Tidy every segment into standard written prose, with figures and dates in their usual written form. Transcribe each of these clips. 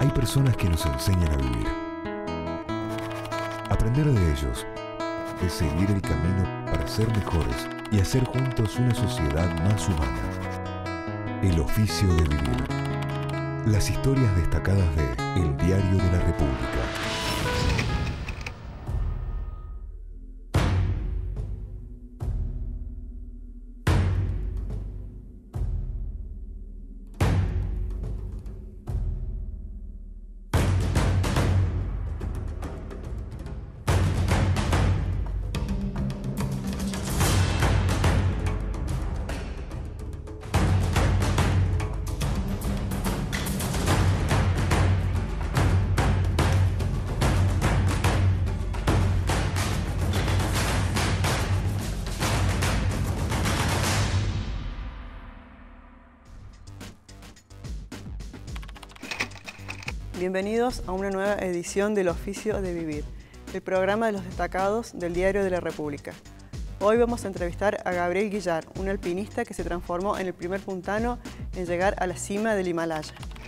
Hay personas que nos enseñan a vivir. Aprender de ellos es seguir el camino para ser mejores y hacer juntos una sociedad más humana. El oficio de vivir. Las historias destacadas de El Diario de la República. Bienvenidos a una nueva edición del Oficio de Vivir, el programa de los destacados del Diario de la República. Hoy vamos a entrevistar a Gabriel Guillar, un alpinista que se transformó en el primer puntano en llegar a la cima del Himalaya.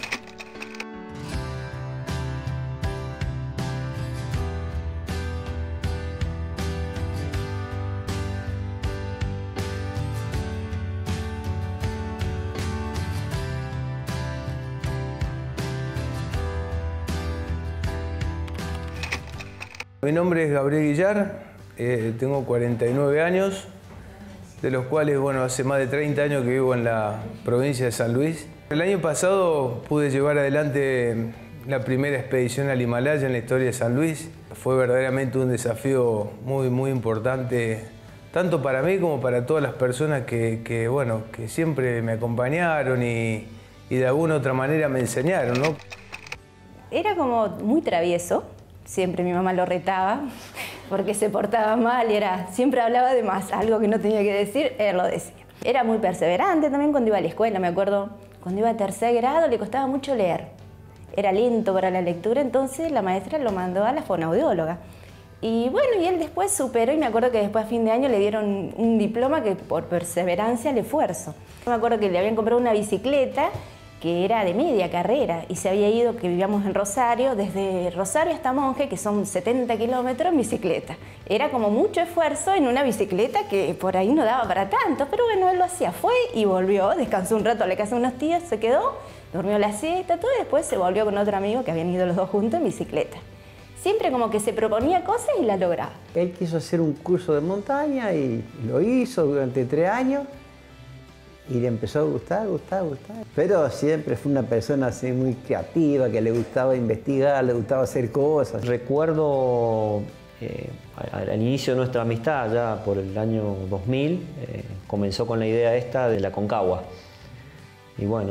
Mi nombre es Gabriel Guillar, tengo 49 años, de los cuales, bueno, hace más de 30 años que vivo en la provincia de San Luis. El año pasado pude llevar adelante la primera expedición al Himalaya en la historia de San Luis. Fue verdaderamente un desafío muy importante, tanto para mí como para todas las personas que siempre me acompañaron y de alguna u otra manera me enseñaron, ¿no? Era como muy travieso. Siempre mi mamá lo retaba porque se portaba mal y siempre hablaba de más, algo que no tenía que decir, él lo decía. Era muy perseverante también cuando iba a la escuela, me acuerdo, cuando iba a tercer grado le costaba mucho leer. Era lento para la lectura, entonces la maestra lo mandó a la fonoaudióloga. Y bueno, y él después superó y me acuerdo que después a fin de año le dieron un diploma que por perseverancia al esfuerzo. Me acuerdo que le habían comprado una bicicleta que era de media carrera y se había ido, que vivíamos en Rosario, desde Rosario hasta Monje, que son 70 kilómetros en bicicleta. Era como mucho esfuerzo en una bicicleta que por ahí no daba para tanto, pero bueno, él lo hacía, fue y volvió, descansó un rato a la casa de unos tíos, se quedó, durmió la siesta, todo, y después se volvió con otro amigo que habían ido los dos juntos en bicicleta. Siempre como que se proponía cosas y las lograba. Él quiso hacer un curso de montaña y lo hizo durante 3 años. Y le empezó a gustar. Pero siempre fue una persona así muy creativa, que le gustaba investigar, le gustaba hacer cosas. Recuerdo al inicio de nuestra amistad, ya por el año 2000, comenzó con la idea esta de la Concagua. Y bueno,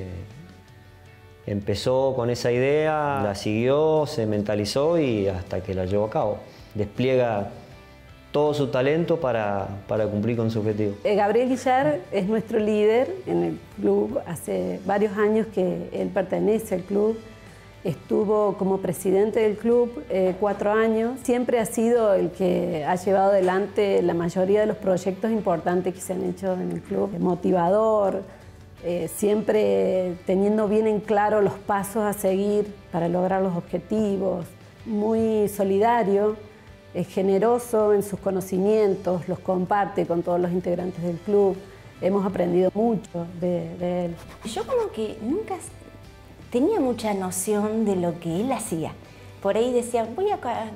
empezó con esa idea, la siguió, se mentalizó y hasta que la llevó a cabo. Despliega todo su talento para cumplir con su objetivo. Gabriel Guillar es nuestro líder en el club. Hace varios años que él pertenece al club. Estuvo como presidente del club 4 años. Siempre ha sido el que ha llevado adelante la mayoría de los proyectos importantes que se han hecho en el club. Motivador, siempre teniendo bien en claro los pasos a seguir para lograr los objetivos. Muy solidario. Es generoso en sus conocimientos, los comparte con todos los integrantes del club. Hemos aprendido mucho de él. Yo como que nunca tenía mucha noción de lo que él hacía. Por ahí decía, voy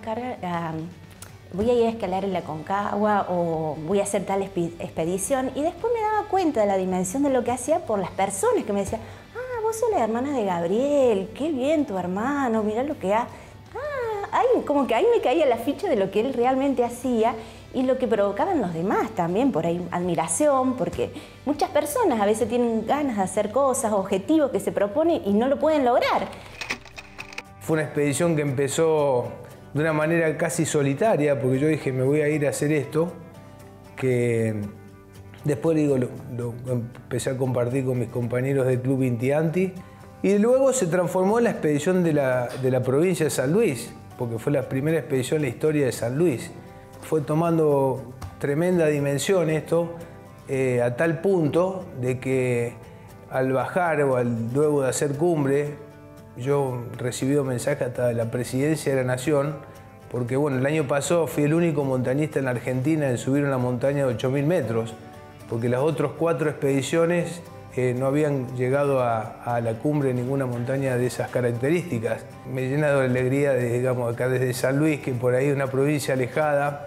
a ir a escalar en la Concagua o voy a hacer tal expedición. Y después me daba cuenta de la dimensión de lo que hacía por las personas que me decían, vos sos la hermana de Gabriel, qué bien tu hermano, mirá lo que hace. Como que ahí me caía la ficha de lo que él realmente hacía y lo que provocaban los demás también, por ahí admiración, porque muchas personas a veces tienen ganas de hacer cosas, objetivos que se proponen y no lo pueden lograr. Fue una expedición que empezó de una manera casi solitaria, porque yo dije, me voy a ir a hacer esto, que después lo empecé a compartir con mis compañeros del Club Inti Anti, y luego se transformó en la expedición de la provincia de San Luis, porque fue la primera expedición en la historia de San Luis. Fue tomando tremenda dimensión esto, a tal punto de que al bajar o luego de hacer cumbre, Yo he recibido mensajes hasta de la Presidencia de la Nación, porque bueno, el año pasado fui el único montañista en la Argentina en subir una montaña de 8.000 metros, porque las otras 4 expediciones no habían llegado a la cumbre de ninguna montaña de esas características. Me llena de alegría, digamos, acá desde San Luis, que por ahí es una provincia alejada,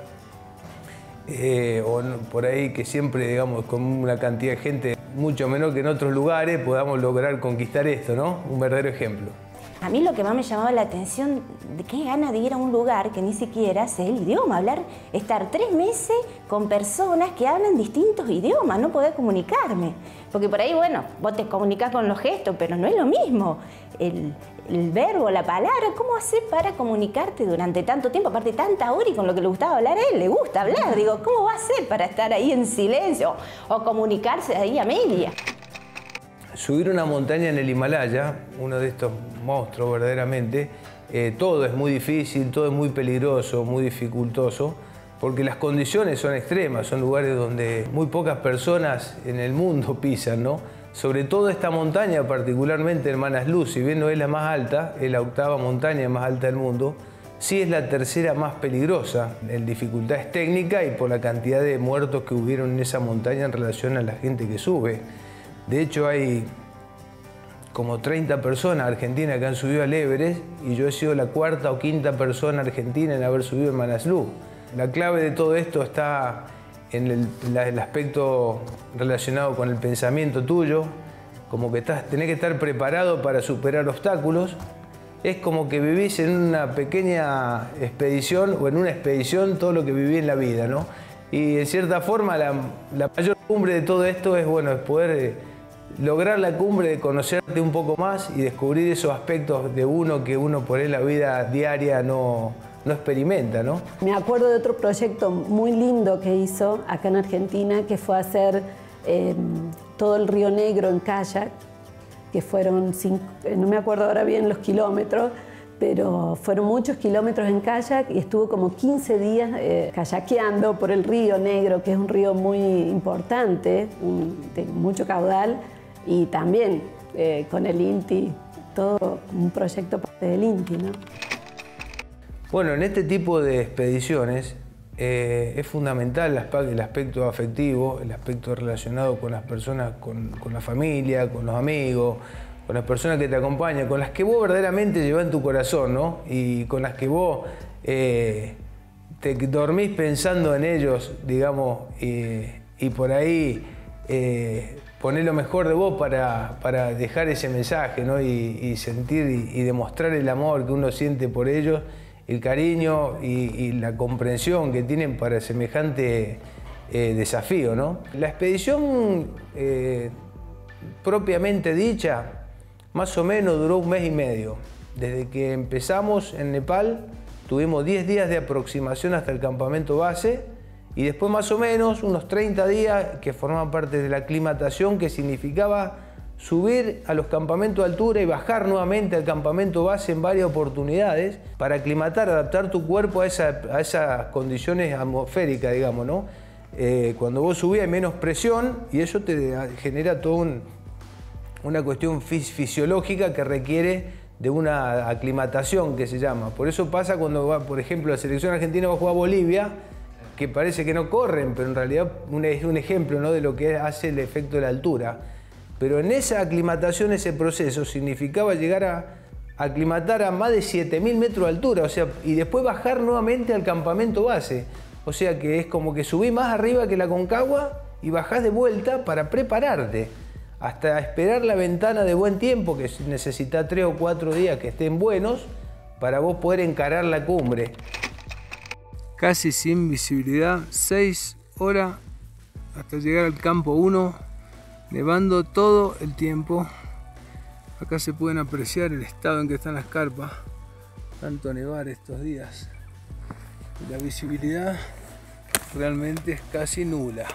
o por ahí que siempre, digamos, con una cantidad de gente mucho menor que en otros lugares, podamos lograr conquistar esto, ¿no? Un verdadero ejemplo. A mí lo que más me llamaba la atención, de qué gana de ir a un lugar que ni siquiera sé el idioma, estar 3 meses con personas que hablan distintos idiomas, no poder comunicarme. Porque por ahí, bueno, vos te comunicás con los gestos, pero no es lo mismo. El verbo, la palabra, ¿cómo hacer para comunicarte durante tanto tiempo? Aparte, tanta hora y con lo que le gustaba hablar a él, le gusta hablar. Digo, ¿cómo va a hacer para estar ahí en silencio o comunicarse ahí a media? Subir una montaña en el Himalaya, uno de estos monstruos verdaderamente, todo es muy difícil, todo es muy peligroso, muy dificultoso, porque las condiciones son extremas, son lugares donde muy pocas personas en el mundo pisan, ¿no? Sobre todo esta montaña, particularmente el Manaslu, si bien no es la más alta, es la 8ª montaña más alta del mundo, sí es la 3ª más peligrosa en dificultades técnicas y por la cantidad de muertos que hubieron en esa montaña en relación a la gente que sube. De hecho, hay como 30 personas argentinas que han subido al Everest y yo he sido la 4ª o 5ª persona argentina en haber subido el Manaslu. La clave de todo esto está en el aspecto relacionado con el pensamiento tuyo, como que tenés que estar preparado para superar obstáculos. Es como que vivís en una pequeña expedición o en una expedición todo lo que viví en la vida, ¿no? Y en cierta forma la mayor cumbre de todo esto es, bueno, es poder lograr la cumbre de conocerte un poco más y descubrir esos aspectos de uno que uno por ahí en la vida diaria no experimenta, ¿no? Me acuerdo de otro proyecto muy lindo que hizo acá en Argentina, que fue hacer todo el Río Negro en kayak, que fueron no me acuerdo ahora bien los kilómetros, pero fueron muchos kilómetros en kayak y estuvo como 15 días kayakeando por el Río Negro, que es un río muy importante, de mucho caudal, y también con el INTI, todo un proyecto parte del INTI, ¿no? Bueno, en este tipo de expediciones es fundamental el aspecto afectivo, el aspecto relacionado con las personas, con la familia, con los amigos, con las personas que te acompañan, con las que vos verdaderamente llevas en tu corazón, ¿no? Y con las que vos te dormís pensando en ellos, digamos, y por ahí ponés lo mejor de vos para dejar ese mensaje, ¿no? Y sentir y demostrar el amor que uno siente por ellos, el cariño y la comprensión que tienen para semejante desafío, ¿no? La expedición propiamente dicha, más o menos duró 1 mes y medio. Desde que empezamos en Nepal, tuvimos 10 días de aproximación hasta el campamento base y después más o menos unos 30 días que formaban parte de la aclimatación, que significaba subir a los campamentos de altura y bajar nuevamente al campamento base en varias oportunidades para aclimatar, adaptar tu cuerpo a esas condiciones atmosféricas, digamos, ¿no? Cuando vos subís hay menos presión y eso te genera toda una cuestión fisiológica que requiere de una aclimatación, que se llama. Por eso pasa cuando va, por ejemplo, la selección argentina va a jugar a Bolivia, que parece que no corren, pero en realidad es un ejemplo, ¿no?, de lo que hace el efecto de la altura. Pero en esa aclimatación, ese proceso, significaba llegar a aclimatar a más de 7.000 metros de altura, o sea, y después bajar nuevamente al campamento base. O sea que es como que subís más arriba que la Concagua y bajás de vuelta para prepararte, hasta esperar la ventana de buen tiempo, que necesita 3 o 4 días que estén buenos, para vos poder encarar la cumbre. Casi sin visibilidad, 6 horas hasta llegar al campo 1. Nevando todo el tiempo. Acá se pueden apreciar el estado en que están las carpas. Tanto nevar estos días. La visibilidad realmente es casi nula.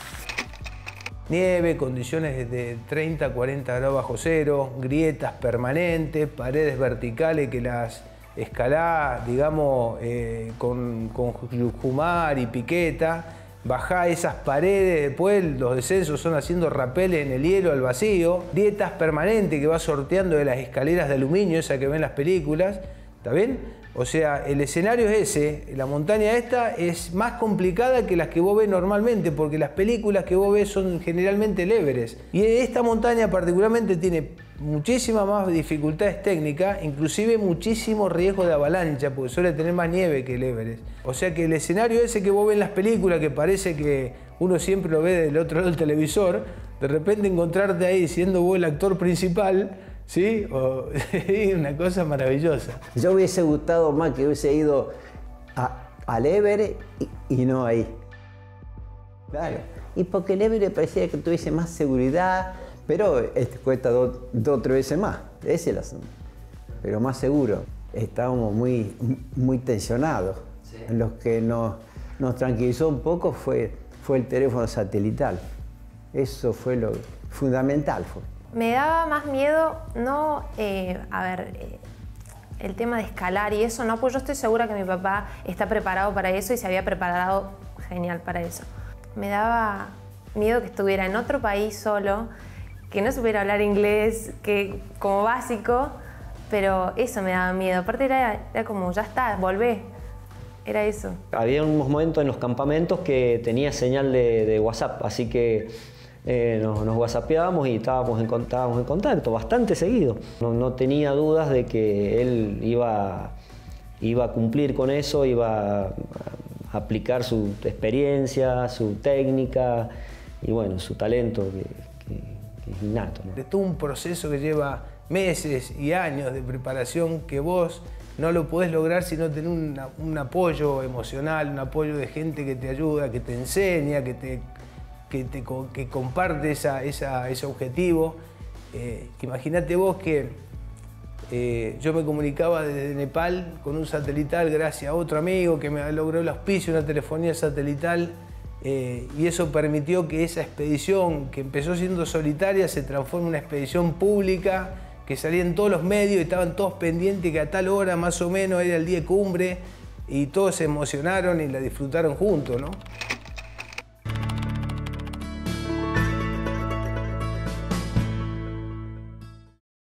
Nieve, condiciones de 30 a 40 grados bajo cero, grietas permanentes, paredes verticales que las escalás, digamos, con jumar y piqueta. bajá esas paredes, después los descensos son haciendo rapeles en el hielo al vacío, dietas permanentes que vas sorteando de las escaleras de aluminio, esa que ven en las películas, ¿está bien? O sea, el escenario es ese, la montaña esta es más complicada que las que vos ves normalmente, porque las películas que vos ves son generalmente el Everest. Y esta montaña particularmente tiene muchísimas más dificultades técnicas, inclusive muchísimo riesgo de avalancha, porque suele tener más nieve que el Everest. O sea que el escenario ese que vos ves en las películas, que parece que uno siempre lo ve del otro lado del televisor, de repente encontrarte ahí siendo vos el actor principal, ¿sí? Una cosa maravillosa. Yo hubiese gustado más que hubiese ido al Everest y no ahí. Claro. Y porque el Everest parecía que tuviese más seguridad, pero este cuesta dos o tres veces más. Ese es el asunto. Pero más seguro. Estábamos muy tensionados. Sí. Lo que nos tranquilizó un poco fue el teléfono satelital. Eso fue lo fundamental. Me daba más miedo, no, el tema de escalar y eso, no, pues yo estoy segura que mi papá está preparado para eso y se había preparado genial para eso. Me daba miedo que estuviera en otro país solo, que no supiera hablar inglés, que como básico, pero eso me daba miedo. Aparte era como, ya está, volvé. Era eso. Había unos momentos en los campamentos que tenía señal de WhatsApp, así que nos whatsappeábamos y estábamos en contacto bastante seguido. No tenía dudas de que él iba a cumplir con eso, iba a aplicar su experiencia, su técnica y bueno, su talento que es innato, ¿no? Es todo un proceso que lleva meses y años de preparación que vos no lo podés lograr si no tenés un apoyo emocional, un apoyo de gente que te ayuda, que te enseña, que comparte ese objetivo. Imagínate vos que yo me comunicaba desde Nepal con un satelital gracias a otro amigo que me logró el auspicio de una telefonía satelital y eso permitió que esa expedición que empezó siendo solitaria se transforme en una expedición pública que salía en todos los medios y estaban todos pendientes que a tal hora más o menos era el día de cumbre y todos se emocionaron y la disfrutaron juntos, ¿no?